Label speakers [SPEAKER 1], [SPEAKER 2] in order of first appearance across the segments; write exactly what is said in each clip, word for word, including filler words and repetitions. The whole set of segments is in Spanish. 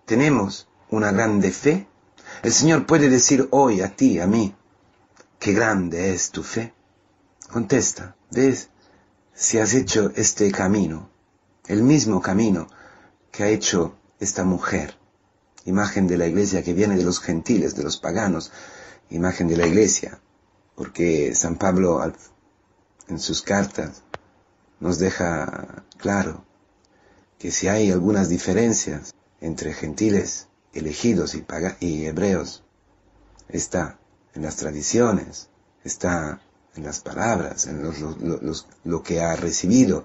[SPEAKER 1] tenemos una grande fe. El Señor puede decir hoy a ti, a mí, qué grande es tu fe. Contesta, ¿ves? Si has hecho este camino, el mismo camino que ha hecho esta mujer, imagen de la iglesia que viene de los gentiles, de los paganos, imagen de la iglesia, porque San Pablo en sus cartas nos deja claro que si hay algunas diferencias entre gentiles elegidos y, y hebreos, está en las tradiciones, está en las palabras, en los, los, los, lo que ha recibido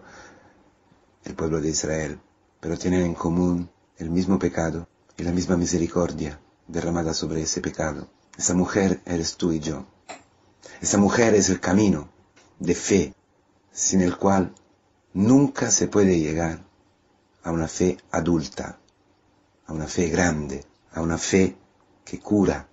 [SPEAKER 1] el pueblo de Israel, pero tienen en común el mismo pecado y la misma misericordia derramada sobre ese pecado. Esa mujer eres tú y yo. Esa mujer es el camino de fe, sin el cual nunca se puede llegar a una fe adulta, a una fe grande, a una fe que cura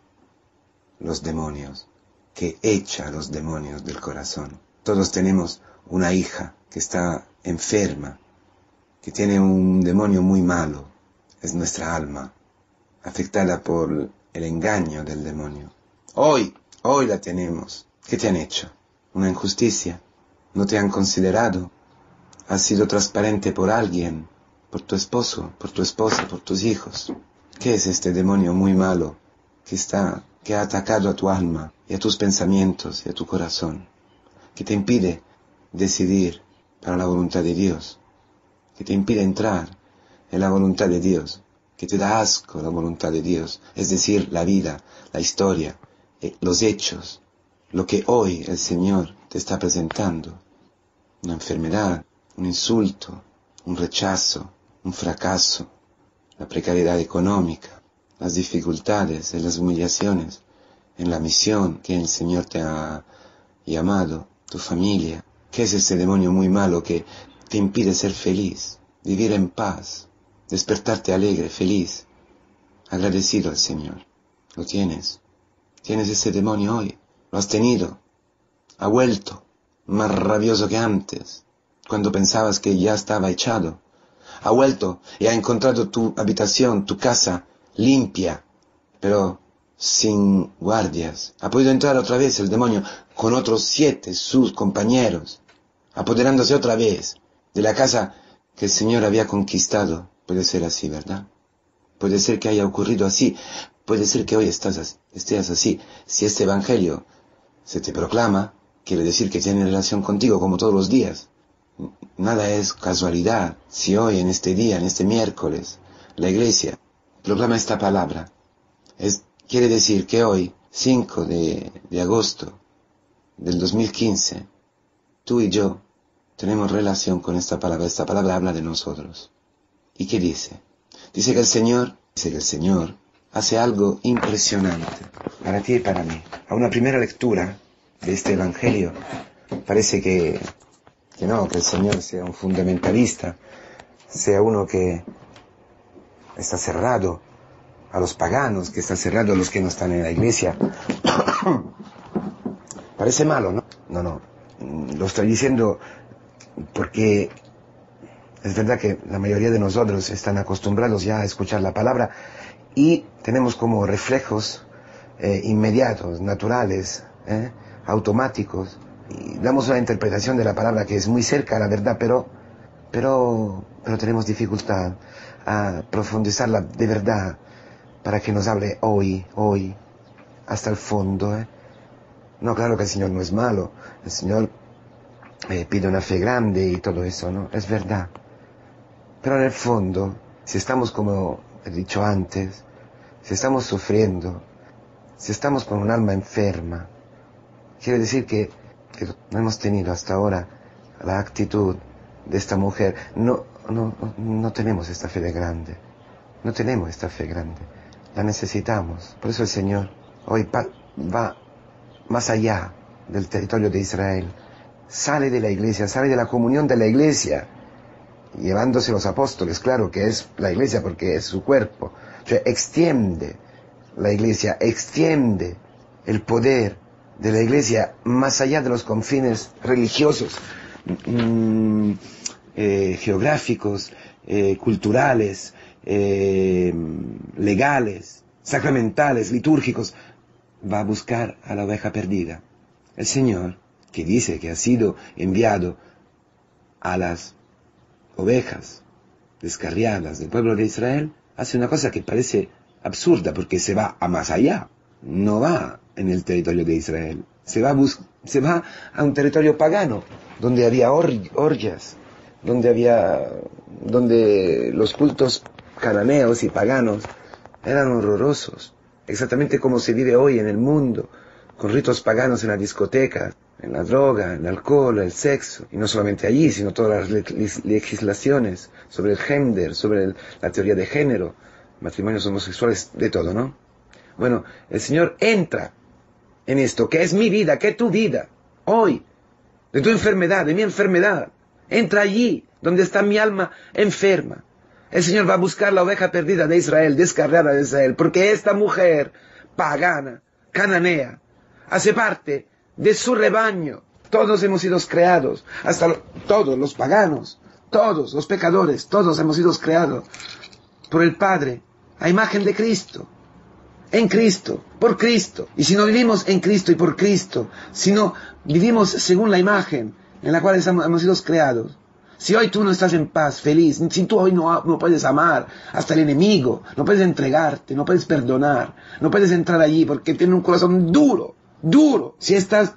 [SPEAKER 1] los demonios, que echa a los demonios del corazón. Todos tenemos una hija que está enferma, que tiene un demonio muy malo, es nuestra alma, afectada por el engaño del demonio. Hoy, hoy la tenemos. ¿Qué te han hecho? ¿Una injusticia? ¿No te han considerado? ¿Has sido transparente por alguien? ¿Por tu esposo? ¿Por tu esposa? ¿Por tus hijos? ¿Qué es este demonio muy malo que está, que ha atacado a tu alma y a tus pensamientos y a tu corazón? Que te impide decidir para la voluntad de Dios, que te impide entrar en la voluntad de Dios, que te da asco la voluntad de Dios, es decir, la vida, la historia, eh, los hechos, lo que hoy el Señor te está presentando, una enfermedad, un insulto, un rechazo, un fracaso, la precariedad económica, las dificultades, las humillaciones, en la misión que el Señor te ha llamado, tu familia. ¿Qué es ese demonio muy malo que te impide ser feliz, vivir en paz, despertarte alegre, feliz, agradecido al Señor? Lo tienes. Tienes ese demonio hoy. Lo has tenido. Ha vuelto, más rabioso que antes, cuando pensabas que ya estaba echado. Ha vuelto y ha encontrado tu habitación, tu casa, limpia, pero sin guardias. Ha podido entrar otra vez el demonio con otros siete sus compañeros, apoderándose otra vez de la casa que el Señor había conquistado. Puede ser así, ¿verdad? Puede ser que haya ocurrido así. Puede ser que hoy estás, estés así. Si este evangelio se te proclama, quiere decir que tiene relación contigo como todos los días. Nada es casualidad. Si hoy, en este día, en este miércoles, la iglesia proclama esta palabra, es, quiere decir que hoy, cinco de agosto del dos mil quince, tú y yo tenemos relación con esta palabra. Esta palabra habla de nosotros. ¿Y qué dice? Dice que el Señor, dice que el Señor hace algo impresionante para ti y para mí. A una primera lectura de este evangelio parece que, que no, que el Señor sea un fundamentalista, sea uno que está cerrado a los paganos, que está cerrado a los que no están en la iglesia. Parece malo, ¿no? No, no. Lo estoy diciendo porque es verdad que la mayoría de nosotros están acostumbrados ya a escuchar la palabra y tenemos como reflejos eh, inmediatos, naturales, eh, automáticos, y damos una interpretación de la palabra que es muy cerca a la verdad, pero, pero, pero tenemos dificultad a profundizarla de verdad para que nos hable hoy, hoy, hasta el fondo. ¿eh? No, claro que el Señor no es malo, el Señor eh, pide una fe grande y todo eso, ¿no? Es verdad. Pero en el fondo, si estamos, como he dicho antes, si estamos sufriendo, si estamos con un alma enferma, quiere decir que, que no hemos tenido hasta ahora la actitud de esta mujer. No, no, no tenemos esta fe de grande. No tenemos esta fe grande. La necesitamos. Por eso el Señor hoy va, va más allá del territorio de Israel. Sale de la iglesia, sale de la comunión de la iglesia, llevándose los apóstoles, claro que es la iglesia porque es su cuerpo. O sea, extiende la iglesia, extiende el poder de la iglesia más allá de los confines religiosos, mmm, eh, geográficos, eh, culturales, eh, legales, sacramentales, litúrgicos, va a buscar a la oveja perdida. El Señor, que dice que ha sido enviado a las ovejas descarriadas del pueblo de Israel, hace una cosa que parece absurda porque se va a más allá, no va en el territorio de Israel, se va a, bus se va a un territorio pagano, donde había or orgias, donde había, donde los cultos cananeos y paganos eran horrorosos, exactamente como se vive hoy en el mundo, con ritos paganos en la discoteca, en la droga, en el alcohol, el sexo, y no solamente allí, sino todas las legislaciones sobre el gender, sobre el, la teoría de género, matrimonios homosexuales, de todo, ¿no? Bueno, el Señor entra en esto, que es mi vida, que es tu vida, hoy, de tu enfermedad, de mi enfermedad. Entra allí, donde está mi alma enferma. El Señor va a buscar la oveja perdida de Israel, descarriada de Israel, porque esta mujer pagana, cananea, hace parte de su rebaño. Todos hemos sido creados, hasta lo, todos los paganos, todos los pecadores, todos hemos sido creados por el Padre, a imagen de Cristo, en Cristo, por Cristo. Y si no vivimos en Cristo y por Cristo, si no vivimos según la imagen en la cual estamos, hemos sido creados, si hoy tú no estás en paz, feliz, si tú hoy no, no puedes amar hasta el enemigo, no puedes entregarte, no puedes perdonar, no puedes entrar allí porque tienes un corazón duro, duro, si estás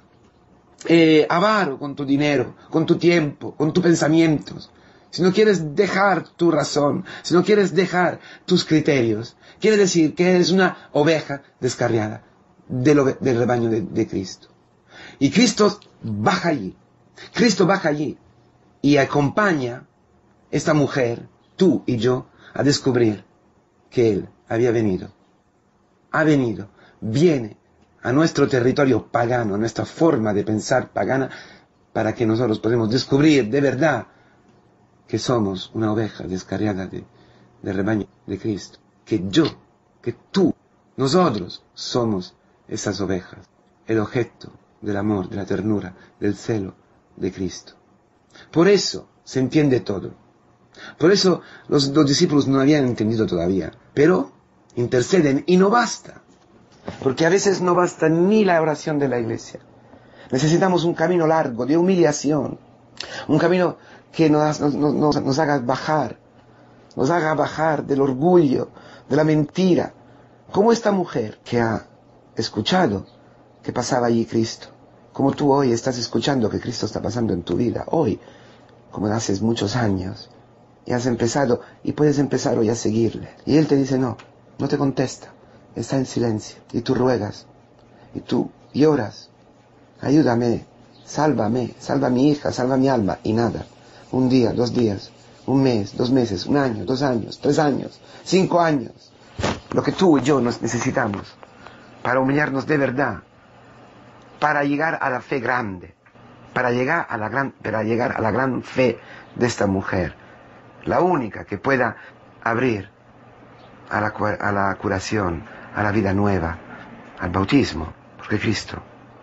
[SPEAKER 1] eh, avaro con tu dinero, con tu tiempo, con tus pensamientos, si no quieres dejar tu razón, si no quieres dejar tus criterios, quiere decir que eres una oveja descarriada del, del rebaño de, de Cristo. Y Cristo baja allí, Cristo baja allí y acompaña a esta mujer, tú y yo, a descubrir que Él había venido, ha venido, viene a nuestro territorio pagano, a nuestra forma de pensar pagana, para que nosotros podamos descubrir de verdad que somos una oveja descarriada de, del rebaño de Cristo. Que yo, que tú, nosotros somos esas ovejas, el objeto del amor, de la ternura, del celo de Cristo. Por eso se entiende todo. Por eso los, los discípulos no habían entendido todavía, pero interceden y no basta. Porque a veces no basta ni la oración de la iglesia. Necesitamos un camino largo de humillación, un camino que nos, nos, nos, nos haga bajar, nos haga bajar del orgullo, de la mentira, como esta mujer que ha escuchado que pasaba allí Cristo, como tú hoy estás escuchando que Cristo está pasando en tu vida, hoy, como hace muchos años, y has empezado, y puedes empezar hoy a seguirle, y Él te dice no, no te contesta, está en silencio, y tú ruegas, y tú lloras, ayúdame, sálvame, salva a mi hija, salva a mi alma, y nada. Un día, dos días, un mes, dos meses, un año, dos años, tres años, cinco años. Lo que tú y yo nos necesitamos para humillarnos de verdad, para llegar a la fe grande, para llegar a la gran, para llegar a la gran fe de esta mujer, la única que pueda abrir a la, a la curación, a la vida nueva, al bautismo, porque Cristo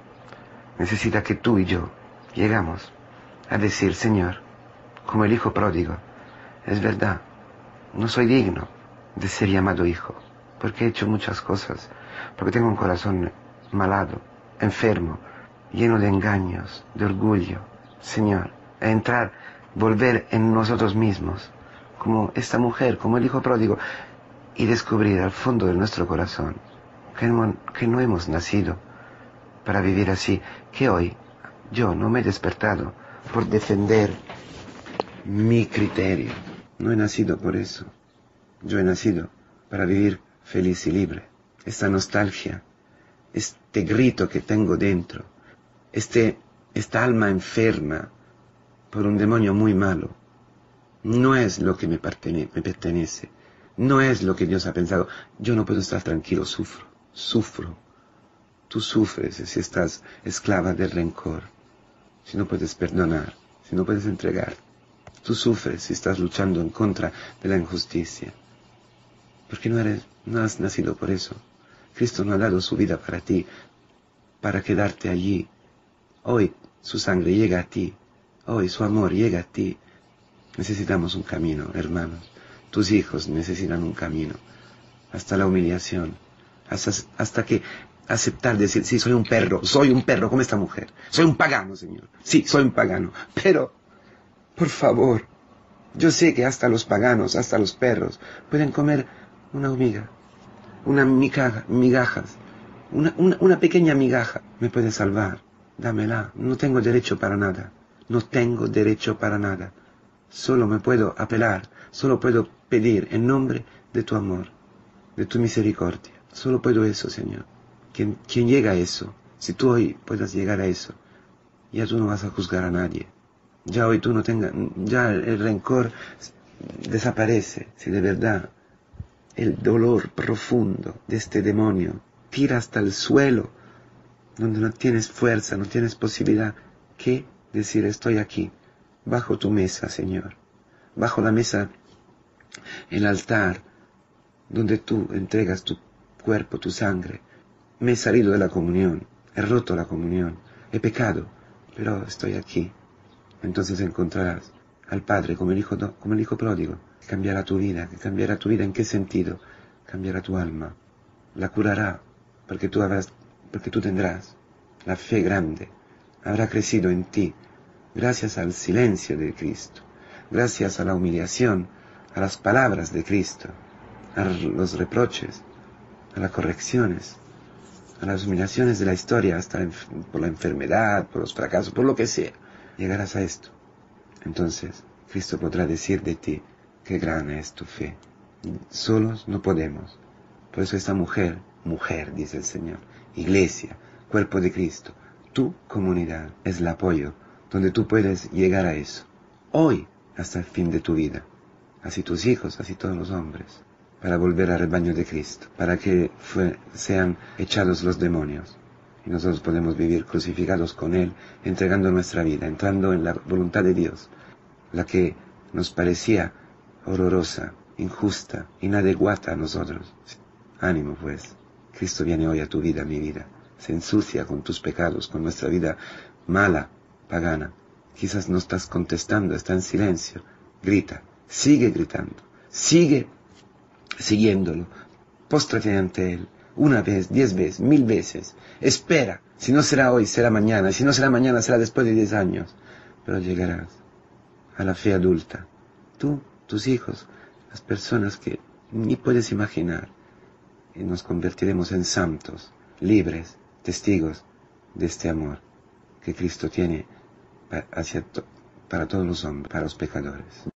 [SPEAKER 1] necesita que tú y yo llegamos a decir, Señor, como el hijo pródigo, es verdad, no soy digno de ser llamado hijo, porque he hecho muchas cosas, porque tengo un corazón malado, enfermo, lleno de engaños, de orgullo. Señor, a entrar, volver en nosotros mismos, como esta mujer, como el hijo pródigo, y descubrir al fondo de nuestro corazón que no, que no hemos nacido para vivir así, que hoy yo no me he despertado por defender mi criterio. No he nacido por eso. Yo he nacido para vivir feliz y libre. Esta nostalgia, este grito que tengo dentro, este, esta alma enferma por un demonio muy malo, no es lo que me pertenece, me pertenece. No es lo que Dios ha pensado. Yo no puedo estar tranquilo, sufro, sufro. Tú sufres si estás esclava del rencor, si no puedes perdonar, si no puedes entregar. Tú sufres si estás luchando en contra de la injusticia. Porque no eres, no has nacido por eso. Cristo no ha dado su vida para ti, para quedarte allí. Hoy su sangre llega a ti. Hoy su amor llega a ti. Necesitamos un camino, hermanos. Tus hijos necesitan un camino. hasta la humillación, hasta, hasta que aceptar decir, sí, soy un perro, soy un perro como esta mujer, soy un pagano, Señor, sí, soy un pagano, pero, por favor, yo sé que hasta los paganos, hasta los perros, pueden comer una hormiga, una migaja, migajas, una, una, una pequeña migaja me puede salvar, dámela, no tengo derecho para nada, no tengo derecho para nada, solo me puedo apelar, solo puedo pedir en nombre de tu amor, de tu misericordia, solo puedo eso, Señor. Quien, quien llega a eso, si tú hoy puedas llegar a eso, ya tú no vas a juzgar a nadie. Ya hoy tú no tengas, ya el rencor desaparece. Si de verdad el dolor profundo de este demonio tira hasta el suelo, donde no tienes fuerza, no tienes posibilidad, ¿qué decir? Estoy aquí, bajo tu mesa, Señor, bajo la mesa, el altar, donde tú entregas tu cuerpo, tu sangre. Me he salido de la comunión, he roto la comunión, he pecado, pero estoy aquí. Entonces encontrarás al Padre como el Hijo, como el hijo pródigo, que cambiará tu vida. ¿Que cambiará tu vida en qué sentido? Cambiará tu alma, la curará, porque tú, habrás, porque tú tendrás la fe grande, habrá crecido en ti, gracias al silencio de Cristo, gracias a la humillación, a las palabras de Cristo, a los reproches, a las correcciones, a las humillaciones de la historia, hasta por la enfermedad, por los fracasos, por lo que sea, llegarás a esto. Entonces, Cristo podrá decir de ti, qué gran es tu fe. Solos no podemos. Por eso esta mujer, mujer, dice el Señor, iglesia, cuerpo de Cristo, tu comunidad es el apoyo, donde tú puedes llegar a eso. Hoy, hasta el fin de tu vida. Así tus hijos, así todos los hombres. Para volver al rebaño de Cristo, para que fue, sean echados los demonios. Y nosotros podemos vivir crucificados con Él, entregando nuestra vida, entrando en la voluntad de Dios, la que nos parecía horrorosa, injusta, inadecuada a nosotros. Ánimo pues, Cristo viene hoy a tu vida, a mi vida, se ensucia con tus pecados, con nuestra vida mala, pagana. Quizás no estás contestando, está en silencio, grita, sigue gritando, sigue siguiéndolo, póstrate ante Él, una vez, diez veces, mil veces, espera, si no será hoy, será mañana, si no será mañana, será después de diez años, pero llegarás a la fe adulta, tú, tus hijos, las personas que ni puedes imaginar, y nos convertiremos en santos, libres, testigos de este amor que Cristo tiene hacia to- para todos los hombres, para los pecadores.